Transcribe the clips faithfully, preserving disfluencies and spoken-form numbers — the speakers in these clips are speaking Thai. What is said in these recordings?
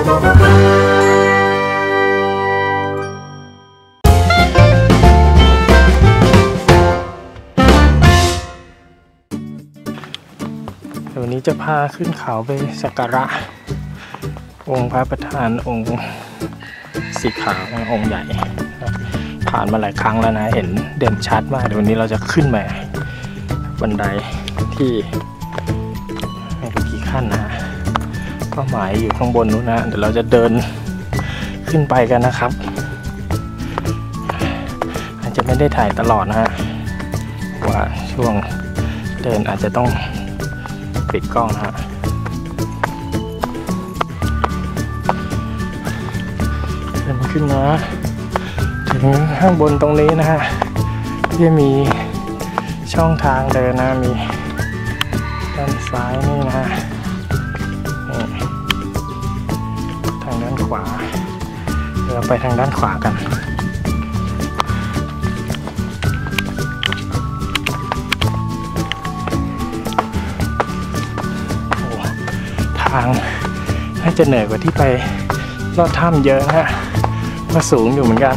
วันนี้จะพาขึ้นเขาไปสักการะองค์พระประธานองค์สีขาวองค์ใหญ่ผ่านมาหลายครั้งแล้วนะเห็นเด่นชัดมากเดี๋ยววันนี้เราจะขึ้นมาบันไดที่ไม่รู้กี่ขั้นนะเป้าหมายอยู่ข้างบนนู้นนะเดี๋ยวเราจะเดินขึ้นไปกันนะครับอาจจะไม่ได้ถ่ายตลอดนะฮะว่าช่วงเดินอาจจะต้องปิดกล้องนะฮะเดินขึ้นมาถึงข้างบนตรงนี้นะฮะที่มีช่องทางเดินนะมีด้านซ้ายนี่นะฮะทางด้านขวาเดี๋ยวเราไปทางด้านขวากันทางน่าจะเหนื่อยกว่าที่ไปลอดถ้ำเยอะนะฮะก็สูงอยู่เหมือนกัน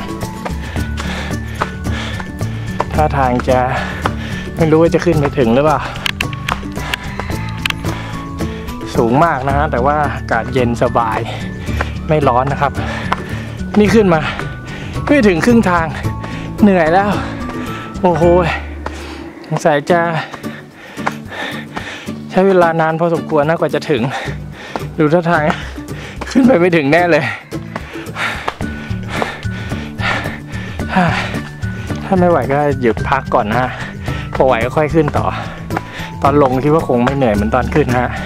ท่าทางจะไม่รู้ว่าจะขึ้นไปถึงหรือเปล่าสูงมากนะฮะแต่ว่าอากาศเย็นสบายไม่ร้อนนะครับนี่ขึ้นมาไม่ถึงครึ่งทางเหนื่อยแล้วโอ้โหสงสัยจะใช้เวลานานพอสมควรนะกว่าจะถึงดูท่าทางขึ้นไปไม่ถึงแน่เลยถ้าไม่ไหวก็หยุดพักก่อนนะพอไหวก็ค่อยขึ้นต่อตอนลงคิดว่าคงไม่เหนื่อยเหมือนตอนขึ้นฮะ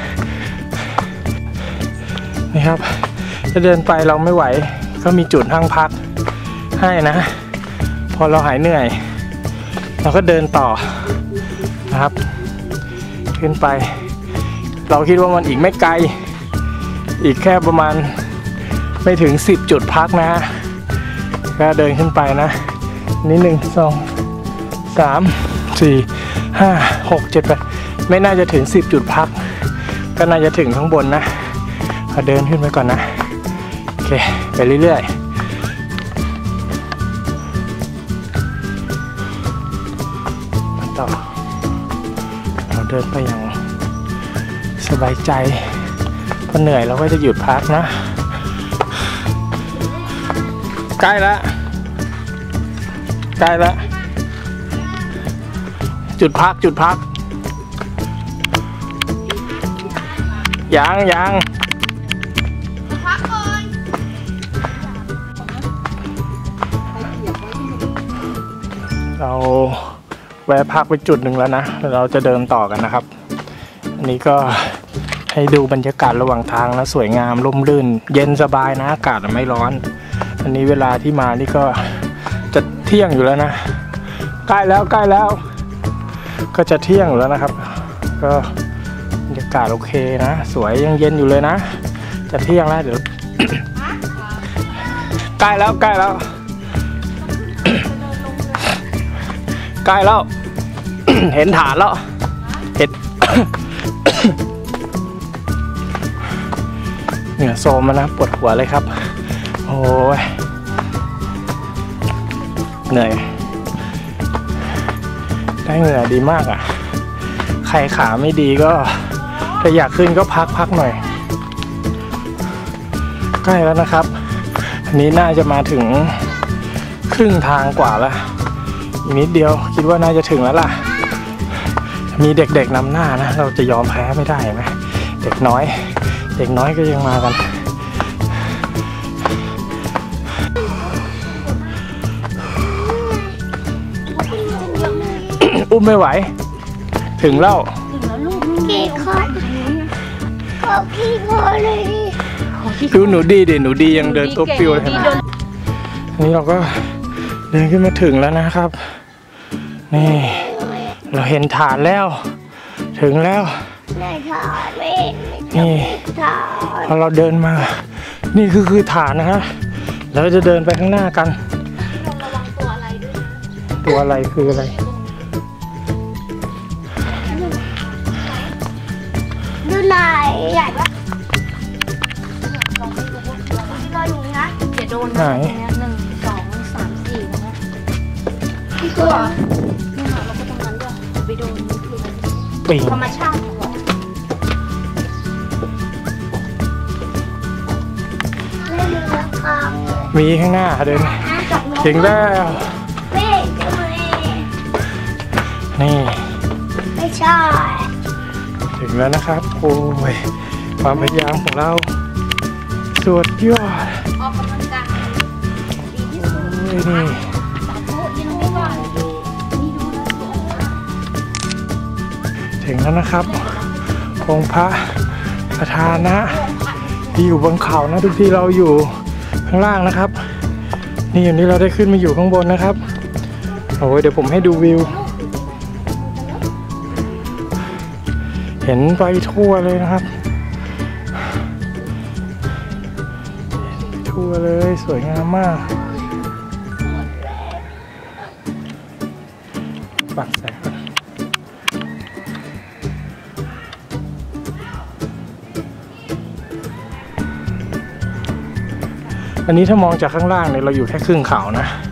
นี่ครับจะเดินไปเราไม่ไหวก็มีจุดห้างพักให้นะพอเราหายเหนื่อยเราก็เดินต่อนะครับขึ้นไปเราคิดว่ามันอีกไม่ไกลอีกแค่ประมาณไม่ถึงสิบจุดพักนะฮะก็เดินขึ้นไปนะนี่หนึ่งสองสามสี่ห้าหกเจ็ดแปดไม่น่าจะถึงสิบจุดพักก็น่าจะถึงข้างบนนะเอาเดินขึ้นไปก่อนนะโอเคไปเรื่อยๆต่อเราเดินไปอย่างสบายใจพอเหนื่อยเราก็จะหยุดพักนะใกล้แล้วใกล้แล้วจุดพักจุดพักยังยังพักก่อนเราแวะพักไปจุดหนึ่งแล้วนะเราจะเดินต่อกันนะครับอันนี้ก็ให้ดูบรรยากาศระหว่างทางนะสวยงามร่มรื่นเย็นสบายนะอากาศไม่ร้อนอันนี้เวลาที่มานี่ก็จะเที่ยงอยู่แล้วนะใกล้แล้วใกล้แล้วก็จะเที่ยงอยู่แล้วนะครับก็บรรยากาศโอเคนะสวยยังเย็นอยู่เลยนะจะเที่ยงแล้วเดี๋ยวใกล้แล้วใกล้แล้วใกล้แล้ว เห็นฐานแล้วเห็น เหนื่อยโซมมานะปวดหัวเลยครับโอ้ยเหนื่อยได้เหงื่อดีมากอ่ะใครขาไม่ดีก็ถ้าอยากขึ้นก็พักพักหน่อยใกล้แล้วนะครับอันนี้น่าจะมาถึงครึ่งทางกว่าแล้วอีกนิดเดียวคิดว่าน่าจะถึงแล้วล่ะมีเด็กๆนำหน้านะเราจะยอมแพ้ไม่ได้ไหมเด็กน้อยเด็กน้อยก็ยังมากันอุ้มไม่ไหวถึงแล้วกี่คนขอกี่คนเลยดูหนูดีดิหนูดียังเดินตัวปิวเลยนะนี่เราก็เดินขึ้นมาถึงแล้วนะครับนี่เราเห็นฐานแล้วถึงแล้วนี่พอเราเดินมานี่คือคือฐานนะฮะเราจะเดินไปข้างหน้ากันระวังตัวอะไรด้วยตัวอะไรคืออะไรดูไหนใหญ่ปะนไหนนะตรงเนี้ยหนึ่งสองสามสี่ตรงเนี้ยพี่ตัวนี่ค่ะเราก็ตรงนั้นด้วยไปโดนนี่คือปิงธรรมชาติของเราไม่มีราคาเลยมีข้างหน้าเดินจับนกถึงแล้วไม่จะไม่นี่ไม่ใช่ถึงแล้วนะครับ โอ้ยความพยายามของเราสุดยอดออกกำลังกายดีที่สุดโอ้ยนี่สาธุยืนตรงนี้ก่อนนี่ดูนะสวยมากถึงแล้วนะครับองค์พระประธานะที่อยู่บนเขานะทุกที่เราอยู่ข้างล่างนะครับ นี่อยู่นี้เราได้ขึ้นมาอยู่ข้างบนนะครับโอ้ยเดี๋ยวผมให้ดูวิว เห็นไปทั่วเลยนะครับ ทั่วเลยสวยงามมากปักแสงก่อนอันนี้ถ้ามองจากข้างล่างเนี่ยเราอยู่แค่ครึ่งเขานะ